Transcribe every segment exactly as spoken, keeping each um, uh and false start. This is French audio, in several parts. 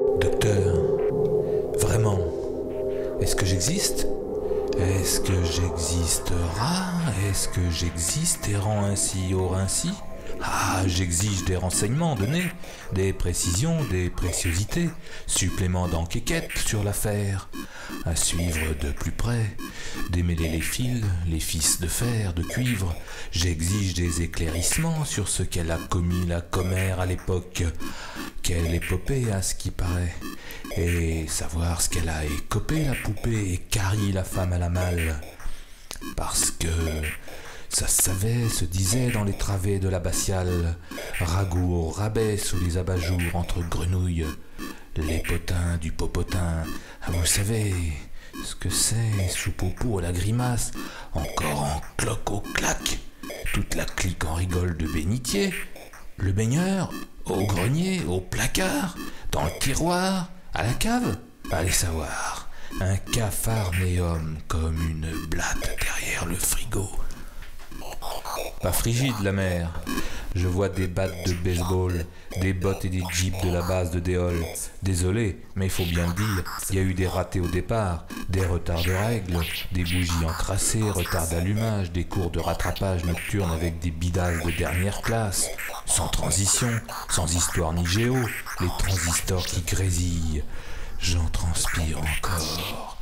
Docteur, vraiment, est-ce que j'existe? Est-ce que j'existera? Est-ce que j'existe et rends ainsi au Rinci? Ah, j'exige des renseignements donnés, des précisions, des préciosités, suppléments d'enquête sur l'affaire, à suivre de plus près, démêler les fils, les fils de fer, de cuivre. J'exige des éclairissements sur ce qu'elle a commis la commère à l'époque, quelle épopée à ce qui paraît, et savoir ce qu'elle a écopé la poupée et Carrie la femme à la malle. Parce que ça se savait, se disait dans les travées de l'abbatiale, ragoût au rabais sous les abat-jours entre grenouilles, les potins du popotin. Ah, vous savez ce que c'est, soupe au pot à la grimace, encore en cloque au claque, toute la clique en rigole de bénitier, le baigneur, au grenier, au placard, dans le tiroir, à la cave, allez savoir, un capharnéum comme une blatte derrière le frigo. Pas frigide la mer, je vois des battes de baseball, des bottes et des jeeps de la base de Déol. Désolé, mais il faut bien le dire, il y a eu des ratés au départ, des retards de règles, des bougies encrassées, retards d'allumage, des cours de rattrapage nocturne avec des bidasses de dernière classe, sans transition, sans histoire ni géo, les transistors qui grésillent, j'en transpire encore.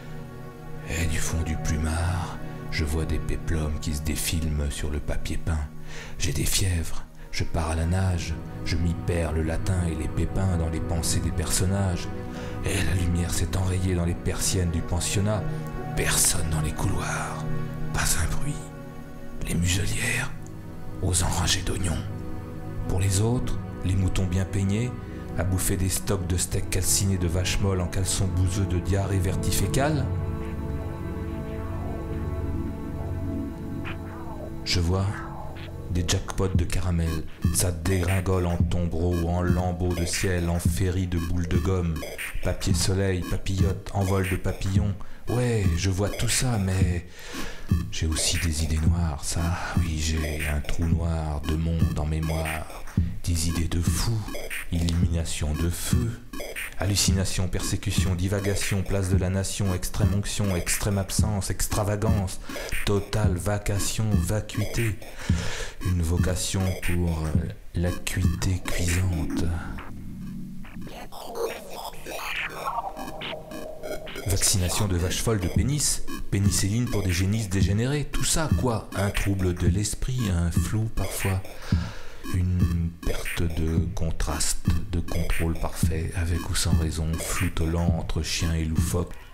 Et du fond du plumard, je vois des péplums qui se défilment sur le papier peint. J'ai des fièvres, je pars à la nage, je m'y perds le latin et les pépins dans les pensées des personnages. Et la lumière s'est enrayée dans les persiennes du pensionnat. Personne dans les couloirs, pas un bruit. Les muselières, aux enragés d'oignons. Pour les autres, les moutons bien peignés, à bouffer des stocks de steaks calcinés de vaches molles en caleçon bouseux de diarrhée vertifécale. Je vois des jackpots de caramel, ça dégringole en tombereau, en lambeaux de ciel, en féerie de boules de gomme, papier soleil, papillote, envol de papillons. Ouais, je vois tout ça, mais j'ai aussi des idées noires, ça, oui, j'ai un trou noir de monde en mémoire, des idées de fou, illumination de feu, hallucination, persécution, divagation, place de la nation, extrême onction, extrême absence, extravagance, totale vacation, vacuité, une vocation pour l'acuité cuisante. Vaccination de vache folle de pénis, pénicilline pour des génisses dégénérés, tout ça quoi, un trouble de l'esprit, un flou parfois, une perte de contraste, de contrôle parfait, avec ou sans raison, flou entre chien et loufoque.